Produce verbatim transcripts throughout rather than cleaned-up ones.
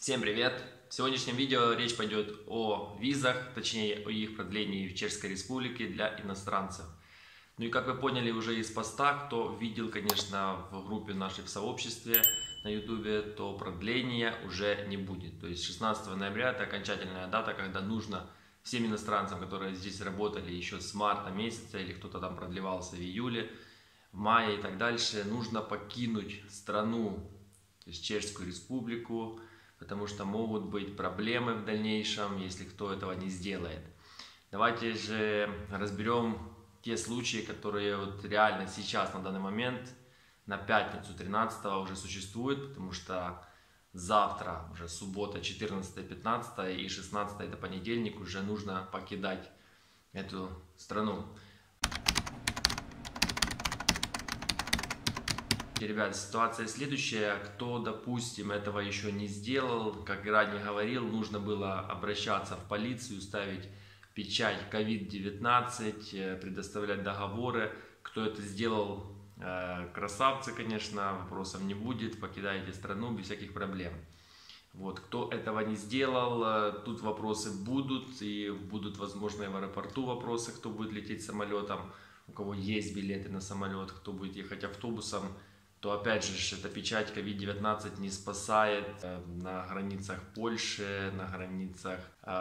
Всем привет! В сегодняшнем видео речь пойдет о визах, точнее о их продлении в Чешской Республике для иностранцев. Ну и как вы поняли уже из поста, кто видел, конечно, в группе нашей в сообществе на ютубе, то продления уже не будет. То есть шестнадцатого ноября это окончательная дата, когда нужно всем иностранцам, которые здесь работали еще с марта месяца или кто-то там продлевался в июле, в мае и так дальше, нужно покинуть страну, то есть Чешскую Республику, потому что могут быть проблемы в дальнейшем, если кто этого не сделает. Давайте же разберем те случаи, которые вот реально сейчас, на данный момент, на пятницу тринадцатого уже существуют, потому что завтра, уже суббота, четырнадцатое, пятнадцатое и шестнадцатое, это понедельник, уже нужно покидать эту страну. Ребят, ситуация следующая. Кто, допустим, этого еще не сделал, как ранее говорил, нужно было обращаться в полицию, ставить печать ковид девятнадцать, предоставлять договоры. Кто это сделал, красавцы, конечно, вопросов не будет, покидаете страну без всяких проблем. Вот. Кто этого не сделал, тут вопросы будут, и будут, возможно, и в аэропорту вопросы, кто будет лететь самолетом, у кого есть билеты на самолет, кто будет ехать автобусом, то опять же эта печать ковид девятнадцать не спасает на границах Польши, на границах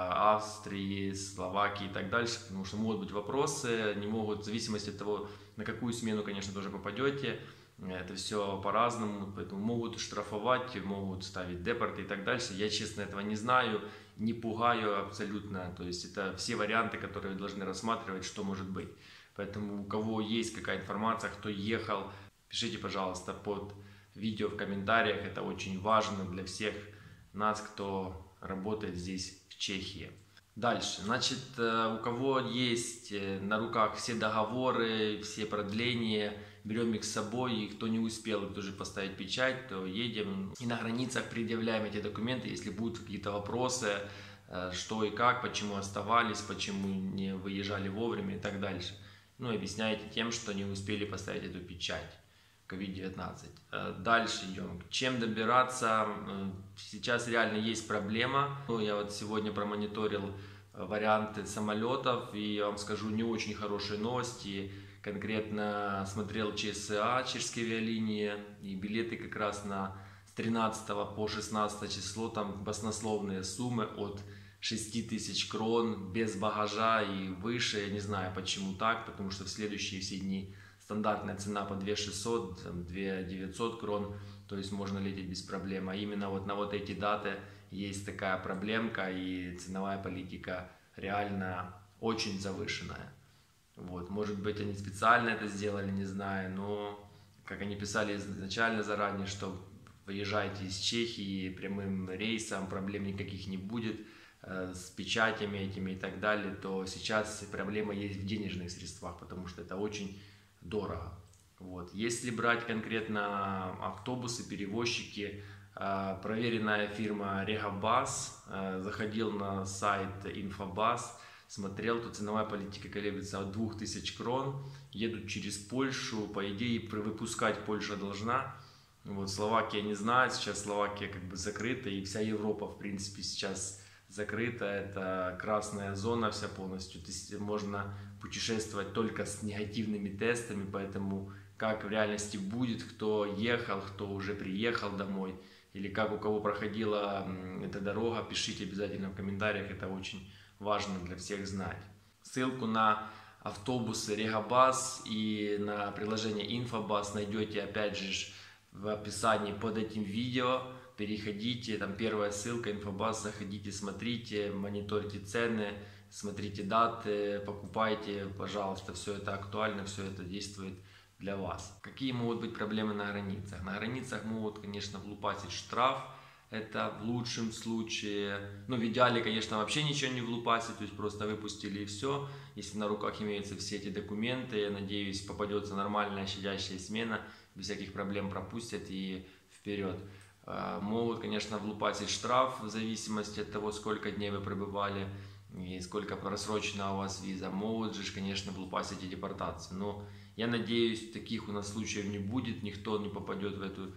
Австрии, Словакии и так дальше, потому что могут быть вопросы, не могут, в зависимости от того, на какую смену, конечно, тоже попадете, это все по-разному, поэтому могут штрафовать, могут ставить депорты и так дальше. Я, честно, этого не знаю, не пугаю абсолютно, то есть это все варианты, которые вы должны рассматривать, что может быть. Поэтому у кого есть какая информация, кто ехал, пишите, пожалуйста, под видео в комментариях, это очень важно для всех нас, кто работает здесь, в Чехии. Дальше, значит, у кого есть на руках все договоры, все продления, берем их с собой, и кто не успел тоже поставить печать, то едем и на границах предъявляем эти документы, если будут какие-то вопросы, что и как, почему оставались, почему не выезжали вовремя и так дальше. Ну, объясняете тем, что не успели поставить эту печать ковид девятнадцать. Дальше идем. Чем добираться? Сейчас реально есть проблема. Я вот сегодня промониторил варианты самолетов, и я вам скажу не очень хорошие новости. Конкретно смотрел ЧСА, чешские авиалинии, и билеты как раз на с тринадцатого по шестнадцатое число, там баснословные суммы от шести тысяч крон без багажа и выше. Я не знаю, почему так, потому что в следующие все дни стандартная цена по две тысячи шестьсот, две тысячи девятьсот крон, то есть можно лететь без проблем. А именно вот на вот эти даты есть такая проблемка, и ценовая политика реально очень завышенная. Вот. Может быть, они специально это сделали, не знаю, но как они писали изначально заранее, что выезжайте из Чехии прямым рейсом, проблем никаких не будет э, с печатями этими и так далее, то сейчас проблема есть в денежных средствах, потому что это очень дорого. Вот. Если брать конкретно автобусы, перевозчики, проверенная фирма Регабас, заходил на сайт Инфобас, смотрел, то ценовая политика колеблется от двух тысяч крон, едут через Польшу, по идее выпускать Польша должна. Вот, Словакия не знает, сейчас Словакия как бы закрыта, и вся Европа в принципе сейчас закрыта, это красная зона вся полностью, то есть можно путешествовать только с негативными тестами, поэтому как в реальности будет, кто ехал, кто уже приехал домой, или как у кого проходила эта дорога, пишите обязательно в комментариях, это очень важно для всех знать. Ссылку на автобусы Регабас и на приложение Инфобас найдете опять же в описании под этим видео. Переходите, там первая ссылка, Инфобас, заходите, смотрите, мониторьте цены, смотрите даты, покупайте, пожалуйста, все это актуально, все это действует для вас. Какие могут быть проблемы на границах? На границах могут, конечно, влупасить штраф, это в лучшем случае, ну в идеале, конечно, вообще ничего не влупасить, то есть просто выпустили и все. Если на руках имеются все эти документы, я надеюсь, попадется нормальная щадящая смена, без всяких проблем пропустят и вперед. Могут, конечно, влупасить штраф в зависимости от того, сколько дней вы пребывали и сколько просрочена у вас виза. Могут же, конечно, влупасить и депортацию. Но я надеюсь, таких у нас случаев не будет, никто не попадет в эту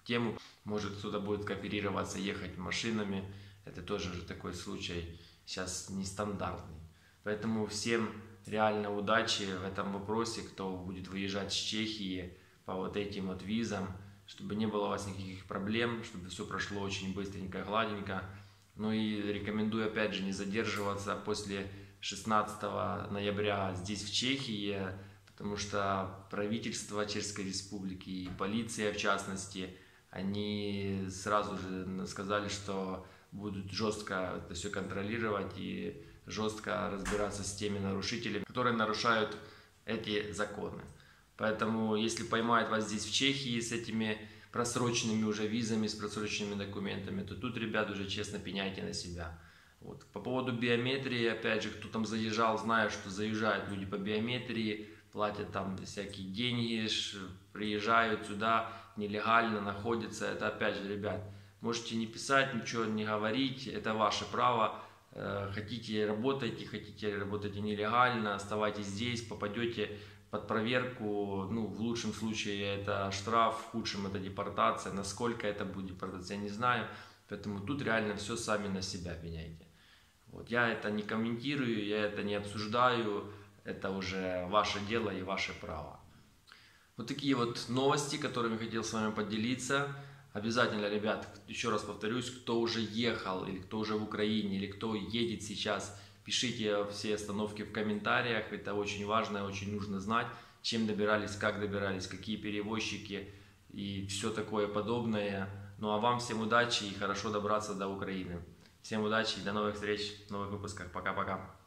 тему. Может, кто-то будет кооперироваться, ехать машинами. Это тоже же такой случай сейчас нестандартный. Поэтому всем реально удачи в этом вопросе, кто будет выезжать с Чехии по вот этим вот визам, чтобы не было у вас никаких проблем, чтобы все прошло очень быстренько, гладенько. Ну и рекомендую опять же не задерживаться после шестнадцатого ноября здесь в Чехии, потому что правительство Чешской Республики и полиция в частности, они сразу же сказали, что будут жестко это все контролировать и жестко разбираться с теми нарушителями, которые нарушают эти законы. Поэтому, если поймают вас здесь в Чехии с этими просроченными уже визами, с просроченными документами, то тут, ребят, уже честно пеняйте на себя. Вот. По поводу биометрии, опять же, кто там заезжал, знает, что заезжают люди по биометрии, платят там всякие деньги, приезжают сюда нелегально, находятся. Это опять же, ребят, можете не писать, ничего не говорить, это ваше право. Хотите работайте, хотите работайте нелегально, оставайтесь здесь, попадете под проверку, ну в лучшем случае это штраф, в худшем это депортация, насколько это будет депортация, я не знаю, поэтому тут реально все сами на себя пеняйте. Вот. Я это не комментирую, я это не обсуждаю, это уже ваше дело и ваше право. Вот такие вот новости, которыми хотел с вами поделиться. Обязательно, ребят, еще раз повторюсь, кто уже ехал, или кто уже в Украине, или кто едет сейчас, пишите все остановки в комментариях. Это очень важно, очень нужно знать, чем добирались, как добирались, какие перевозчики и все такое подобное. Ну а вам всем удачи и хорошо добраться до Украины. Всем удачи и до новых встреч в новых выпусках. Пока-пока.